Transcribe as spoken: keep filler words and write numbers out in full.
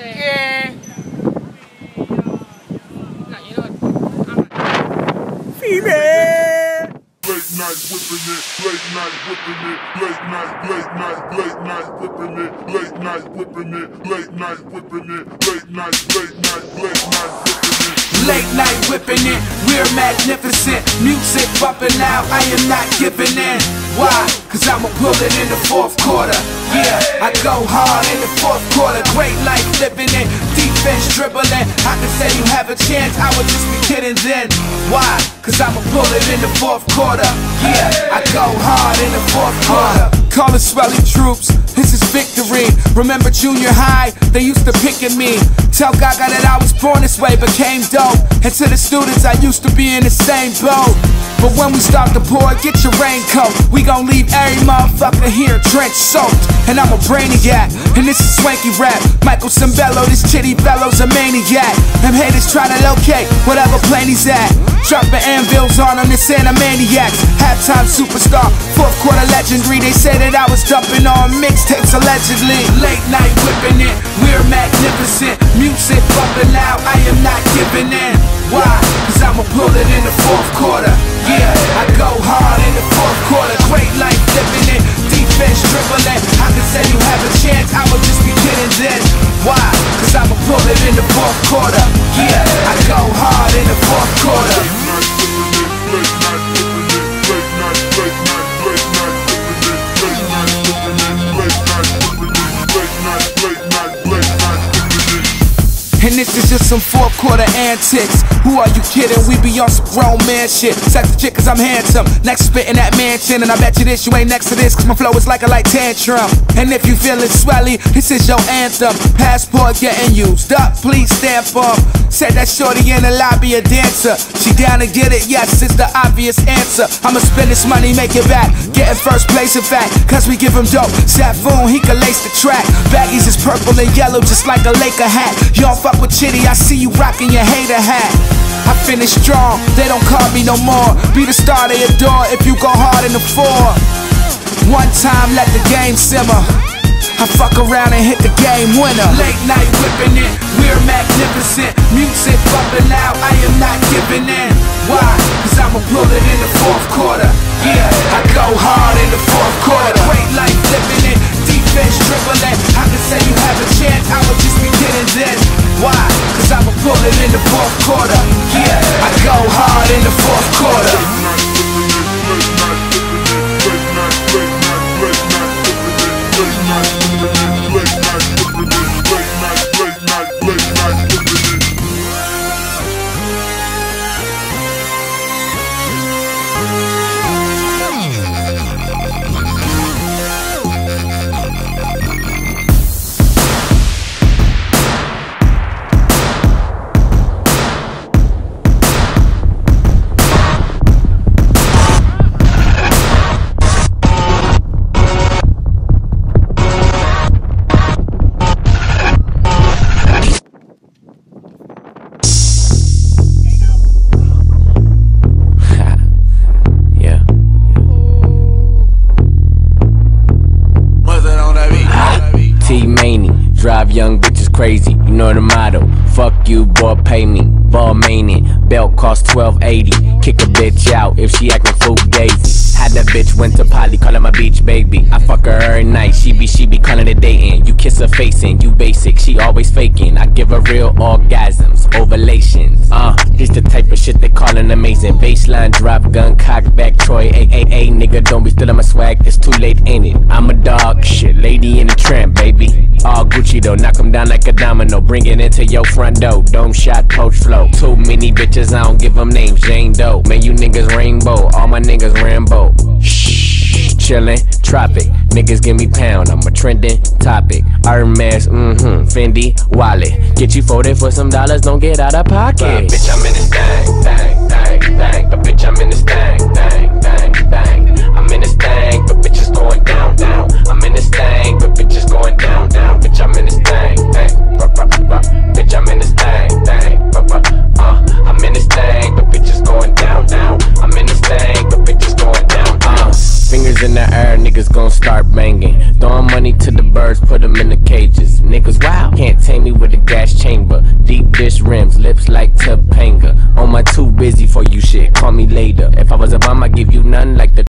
Okay. No, you know what? Female. Late night whipping it, late night whipping it, late night, late night, late night whipping it, late night whipping it, late night whipping it, late night, late night, late night whipping it. Late night whipping it, we're magnificent. Music bumping out, I am not giving in. Why? Cause I'ma pull it in the fourth quarter. Yeah, I go hard in the fourth quarter. Great life living it, defense dribbling. I can say you have a chance, I would just be kidding then. Why? Cause I'ma pull it in the fourth quarter. Yeah, I go hard in the fourth quarter. Call it swelling troops, this is victory. Remember junior high, they used to pick at me. Tell Gaga that I was born this way, became dope. And to the students, I used to be in the same boat. But when we start to pour, get your raincoat. We gon' leave every motherfucker here trench soaked. And I'm a brainiac, and this is swanky rap. Michael Cimbello, this chitty bellows a maniac. Them haters try to locate whatever plane he's at. Dropping anvils on them, this animaniacs. Halftime superstar, fourth quarter legendary. They say that I was dumping on mixtapes allegedly. Late night whipping it, we're magnificent. Music bumping out, I am not giving in. Why? Cause I'ma pull it in the fourth quarter. Yeah, I go hard in the fourth quarter. Great life living it, defense dribbling. I can say you have a chance, I would just be kidding then. Why? Cause I'ma pull it in the fourth quarter. Yeah, I go hard in the fourth quarter. Late night whipping it, late night, late night, late night whipping it, late night whipping it, late night whipping it, late night, late night, late night whipping it. And this is just some fourth quarter antics. Who are you kidding? We be on some grown man shit. Sex the chick cause I'm handsome. Next spitting that mansion. And I bet you this you ain't next to this cause my flow is like a light tantrum. And if you feeling swelly, this is your anthem. Passport getting used up, please stamp up. Said that shorty in the lobby a dancer. She down to get it, yes, it's the obvious answer. I'ma spend this money, make it back. Getting first place in fact, cause we give him dope. Safoon, he can lace the track. Baggies is purple and yellow just like a Laker hat. You don't fuck with Chitty, I see you rocking your hater hat. I finish strong, they don't call me no more. Be the star they adore if you go hard in the four. One time, let the game simmer. I fuck around and hit the game winner. Late night whipping it, we're magnificent. Music bumping out, I am not giving in. Why? Cause I'ma pull it in the fourth quarter. Yeah, I go hard in the fourth quarter. Great life living it, defense dribbling. I can say you have a chance, I would just be kidding then. Why? Cause I'ma pull it in the fourth quarter. Yeah, I go hard in the fourth quarter. Late night whipping it, late night, late night, late night whipping it, late night whipping it, late night whipping it, late night, late night, late night whipping it. Drive young bitches crazy, you know the motto. Fuck you, boy, pay me. Ball mainin', belt cost twelve eighty. Kick a bitch out if she actin' fugazi. Had that bitch went to Polly, callin' my beach baby. I fuck her every night, she be she be callin' it datin'. You kiss her facing, you basic, she always faking. I give her real orgasms, ovulations. Uh, this the type of shit they callin' amazing. Baseline drop, gun, cock, back, Troy, A A A. Nigga, don't be stealing my swag, it's too late, ain't it? I'm a dog, shit, lady in the tramp, baby. All Gucci though, knock 'em down like a domino. Bring it into your front door, dome shot, poach flow. Too many bitches, I don't give them names, Jane Doe. Man, you niggas rainbow, all my niggas Rambo. Shh, chillin', tropic. Niggas give me pound, I'm a trending topic. Ernest, mm-hmm, Fendi, wallet. Get you folded for some dollars, don't get out of pocket. But, bitch, I'm in this thing, thing, thing, thing. But bitch, I'm in this thing, thing, thing, thing. I'm in this thing, but bitches going down, down. I'm in this thing, but bitches going down, down. Bitch, I'm in this thing, thing, ruh, ruh, ruh. Bitch, I'm in this thing, thing, ruh, ruh. Uh, I'm in this thing, but bitches going down, down. I'm in this thing, but bitches going down, down. Uh, fingers in the air, niggas gon' start banging. Throwing money to the birds, put them in the cages. niggas wild. Can't tame me with a gas chamber. Deep dish rims, lips like Topanga. On my too busy for you shit, call me later. If I was a bum, I'd give you none like the